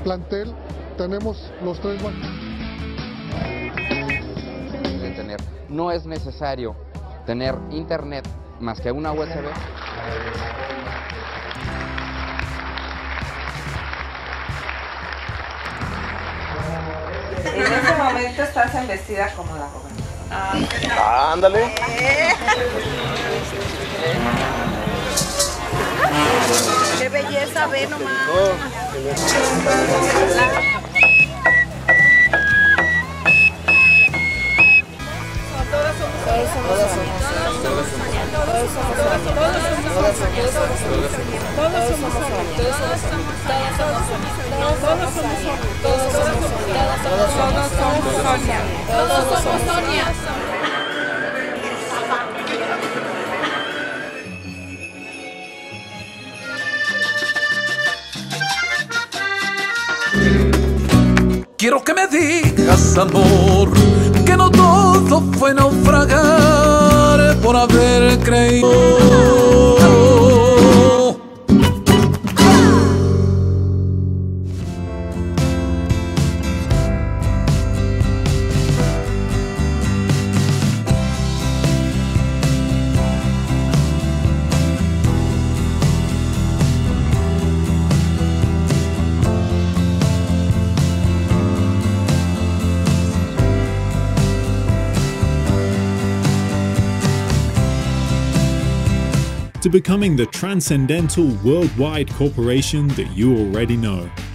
plantel tenemos los 3 bancos. No es necesario tener internet más que una USB. En este momento estás en vestida como la joven. Ándale. ¡Qué belleza! Ve nomás. Quiero que me digas, amor, que no todo fue naufragar por haber creído. to becoming the transcendental worldwide corporation that you already know.